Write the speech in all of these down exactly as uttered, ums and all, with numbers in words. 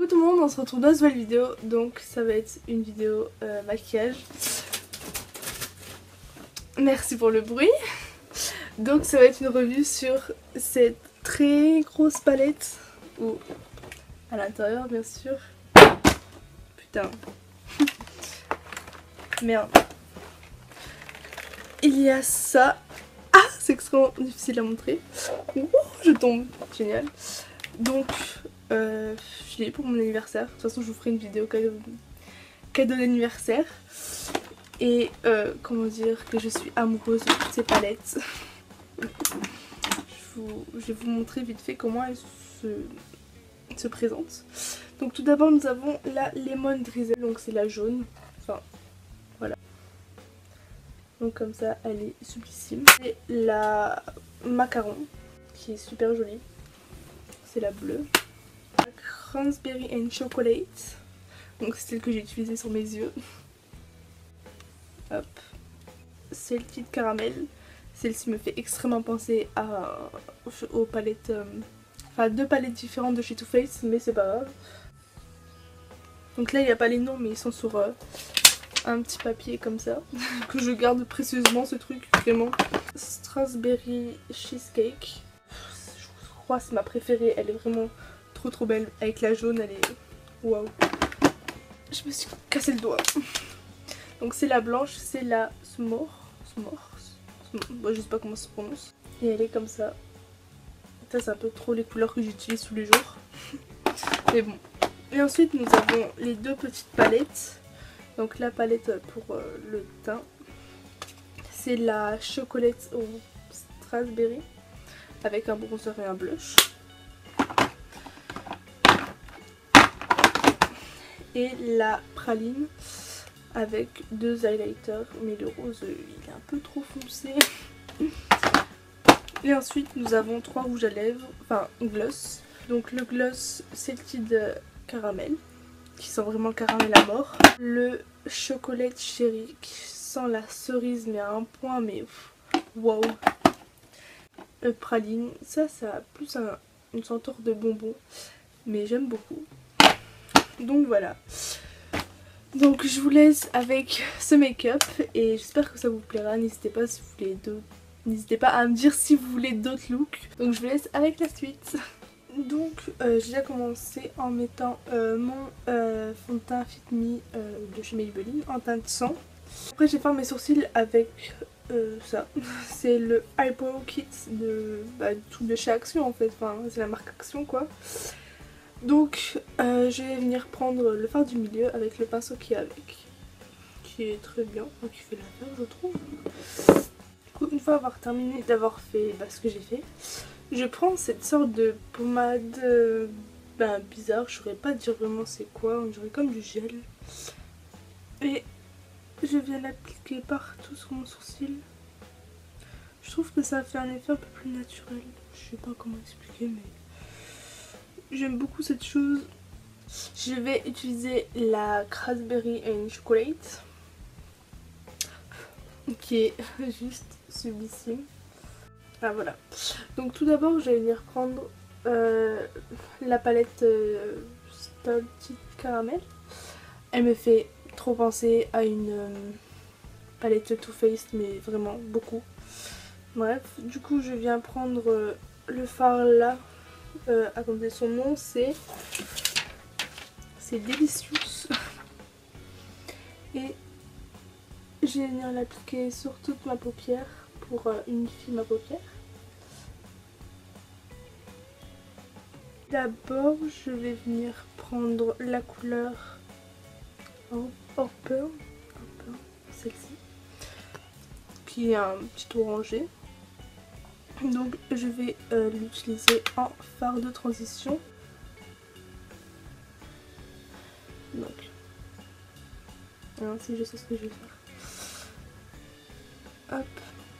tout le monde, on se retrouve dans une nouvelle vidéo. Donc ça va être une vidéo euh, maquillage. Merci pour le bruit. Donc ça va être une revue sur cette très grosse palette. Ou à l'intérieur bien sûr. Putain. Merde. Il y a ça. Ah, c'est extrêmement difficile à montrer. Ouh, je tombe. Génial. Donc, euh, je l'ai pour mon anniversaire. De toute façon, je vous ferai une vidéo cadeau, cadeau d'anniversaire. Et euh, comment dire que je suis amoureuse de toutes ces palettes. je, vous, je vais vous montrer vite fait comment elles se, se présentent. Donc tout d'abord, nous avons la Lemon Drizzle. Donc c'est la jaune. Enfin, voilà. Donc comme ça, elle est sublissime. Et la Macaron, qui est super jolie. C'est la bleue. La Cransberry and Chocolate. Donc c'est celle que j'ai utilisée sur mes yeux. Hop. Celle-ci de caramel. Celle-ci me fait extrêmement penser à, aux palettes... Euh, enfin deux palettes différentes de chez Too Faced, mais c'est pas grave. Donc là il n'y a pas les noms, mais ils sont sur euh, un petit papier comme ça. Que je garde précieusement, ce truc, vraiment. Strawberry Cheesecake. Je crois que c'est ma préférée, elle est vraiment trop trop belle. Avec la jaune, elle est... Waouh. Je me suis cassé le doigt. Donc c'est la blanche, c'est la S'more. S'more. Bon, je sais pas comment ça se prononce. Et elle est comme ça. Ça c'est un peu trop les couleurs que j'utilise tous les jours. Mais bon. Et ensuite nous avons les deux petites palettes. Donc la palette pour euh, le teint. C'est la chocolate au strawberry. Avec un bronzer et un blush. Et la praline. Avec deux highlighters, mais le rose il est un peu trop foncé. Et ensuite nous avons trois rouges à lèvres, enfin gloss. Donc le gloss c'est le petit de caramel, qui sent vraiment le caramel à mort. Le chocolate cherry qui sent la cerise mais à un point, mais waouh. Le praline, ça ça a plus un, une senteur de bonbon, mais j'aime beaucoup. Donc voilà. Donc je vous laisse avec ce make-up et j'espère que ça vous plaira. N'hésitez pas si vous voulez d'autres. N'hésitez pas à me dire si vous voulez d'autres looks. Donc je vous laisse avec la suite. Donc euh, j'ai déjà commencé en mettant euh, mon euh, fond de teint Fit Me euh, de chez Maybelline en teinte sang. Après j'ai fait mes sourcils avec euh, ça. C'est le Eyebrow Kit de, bah, tout de chez Action en fait. Enfin c'est la marque Action quoi. Donc euh, je vais venir prendre le fard du milieu avec le pinceau qui est avec, qui est très bien, enfin, qui fait l'affaire je trouve. Du coup, une fois avoir terminé d'avoir fait bah, ce que j'ai fait, je prends cette sorte de pommade euh, ben, bizarre, je saurais pas dire vraiment c'est quoi, on dirait comme du gel. Et je viens l'appliquer partout sur mon sourcil. Je trouve que ça fait un effet un peu plus naturel, je sais pas comment expliquer mais... J'aime beaucoup cette chose. Je vais utiliser la Cransberry and Chocolate, qui est juste sublissime. Ah voilà. Donc tout d'abord je vais venir prendre euh, la palette euh, Salted Caramel. Elle me fait trop penser à une euh, palette Too Faced, mais vraiment beaucoup. Bref, du coup je viens prendre euh, le fard là. Euh, attendez, son nom c'est c'est Delicious. Et je vais venir l'appliquer sur toute ma paupière pour euh, unifier ma paupière. D'abord je vais venir prendre la couleur Orpeur, celle-ci, qui est un petit orangé. Donc je vais euh, l'utiliser en fard de transition. Donc, alors si je sais ce que je vais faire. Hop.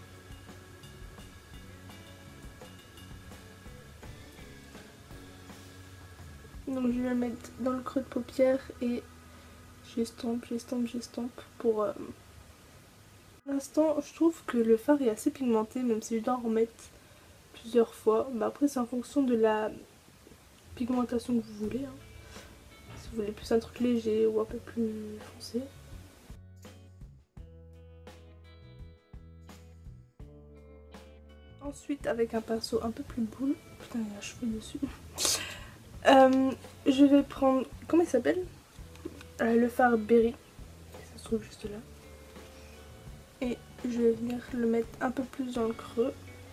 Donc je vais la mettre dans le creux de paupière et j'estompe, j'estompe, j'estompe pour... Euh... Pour l'instant je trouve que le fard est assez pigmenté, même si je dois en remettre plusieurs fois. Bah après c'est en fonction de la pigmentation que vous voulez. Hein. Si vous voulez plus un truc léger ou un peu plus foncé. Ensuite, avec un pinceau un peu plus boule, putain il y a un cheveu dessus, euh, je vais prendre, comment il s'appelle, euh, le fard Berry, ça se trouve juste là, et je vais venir le mettre un peu plus dans le creux.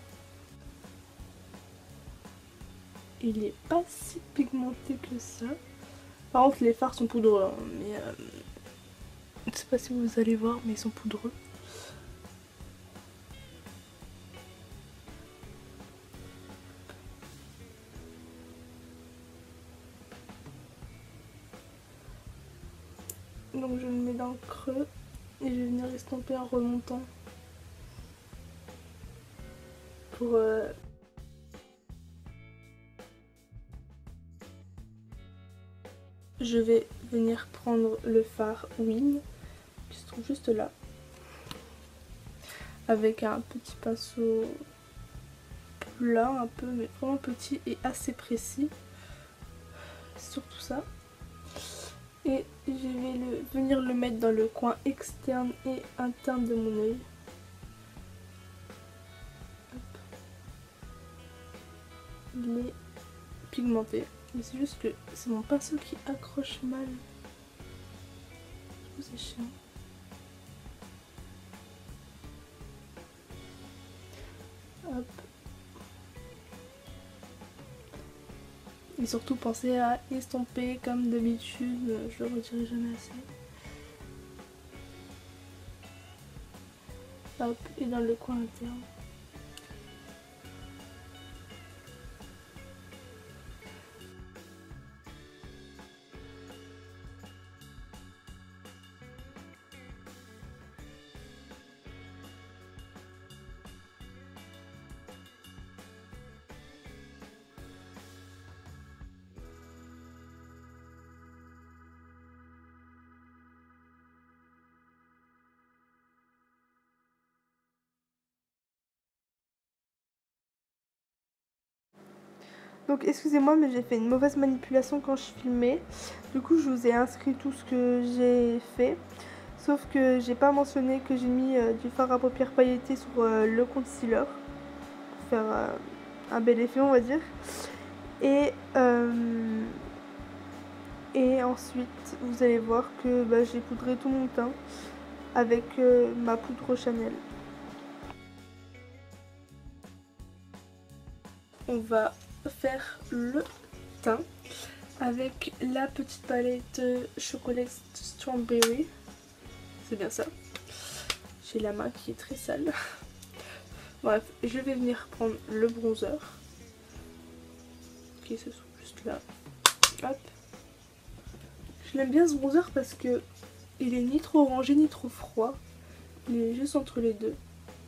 Il n'est pas si pigmenté que ça, par contre les fards sont poudreux, hein, mais euh, je sais pas si vous allez voir, mais ils sont poudreux. Donc je le mets dans le creux et je vais venir estomper en remontant pour euh... je vais venir prendre le fard Wing qui se trouve juste là avec un petit pinceau plat un peu, mais vraiment petit et assez précis, surtout ça. Et je vais le, venir le mettre dans le coin externe et interne de mon œil. Il est pigmenté, mais c'est juste que c'est mon pinceau qui accroche mal. Je trouve c'est chiant. Hop. Et surtout pensez à estomper comme d'habitude, je le redirai jamais assez. Hop, et dans le coin interne. Donc excusez-moi mais j'ai fait une mauvaise manipulation quand je filmais. Du coup je vous ai inscrit tout ce que j'ai fait. Sauf que j'ai pas mentionné que j'ai mis euh, du fard à paupières pailleté sur euh, le concealer. Pour faire euh, un bel effet on va dire. Et, euh, et ensuite vous allez voir que bah, j'ai poudré tout mon teint avec euh, ma poudre Chanel. On va faire le teint avec la petite palette Chocolate Strawberry, c'est bien ça. J'ai la main qui est très sale. Bref, je vais venir prendre le bronzer qui se trouve juste là. Hop. Je l'aime bien ce bronzer parce que il est ni trop orangé ni trop froid, il est juste entre les deux.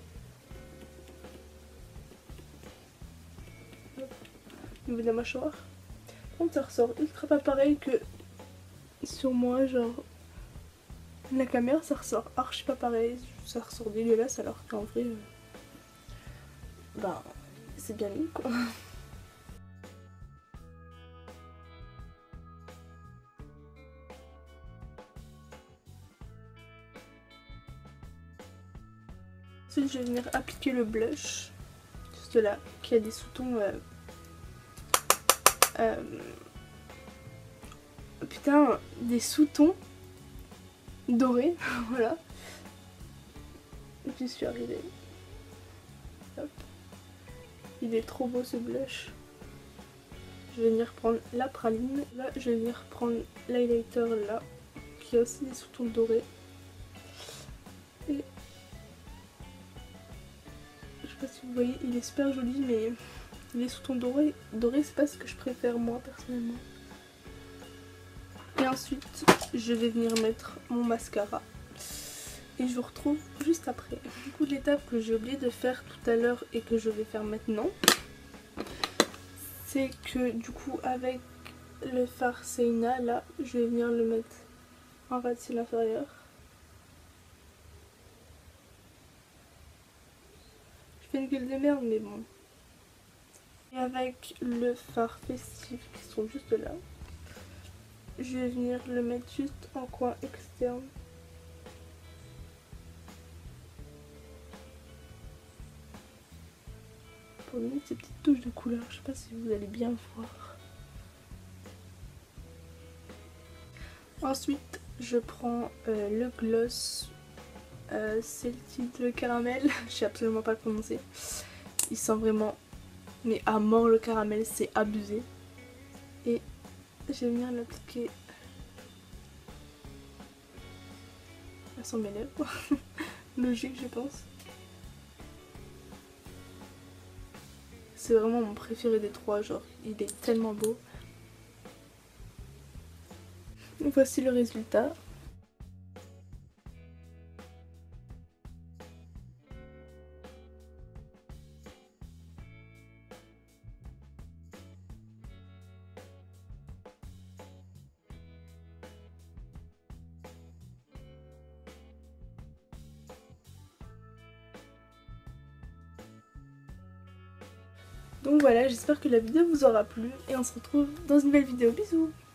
Au niveau de la mâchoire. Par contre ça ressort ultra pas pareil que sur moi, genre la caméra ça ressort archi pas pareil, ça ressort dégueulasse alors qu'en vrai euh, bah c'est bien mis quoi. Ensuite je vais venir appliquer le blush juste là qui a des sous-tons euh, Euh, putain, des sous-tons dorés, voilà. J'y suis arrivée. Hop. Il est trop beau ce blush. Je vais venir prendre la praline. Là, je vais venir prendre l'highlighter là, qui a aussi des sous-tons dorés. Et je sais pas si vous voyez, il est super joli, mais les sous-tons dorés, dorés c'est pas ce que je préfère moi personnellement. Et ensuite je vais venir mettre mon mascara et je vous retrouve juste après. Du coup l'étape que j'ai oublié de faire tout à l'heure et que je vais faire maintenant, c'est que du coup avec le fard Seina là, je vais venir le mettre en ras de cils inférieur. Je fais une gueule de merde mais bon. Et avec le fard festif qui sont juste là, je vais venir le mettre juste en coin externe. Pour donner ces petites touches de couleur, je sais pas si vous allez bien voir. Ensuite, je prends euh, le gloss, euh, c'est le titre le caramel, je sais absolument pas le prononcer. Il sent vraiment, mais à mort le caramel, c'est abusé. Et je vais venir l'appliquer sur mes lèvres, logique je pense. C'est vraiment mon préféré des trois, genre il est tellement beau. Voici le résultat. Donc voilà, j'espère que la vidéo vous aura plu et on se retrouve dans une nouvelle vidéo. Bisous!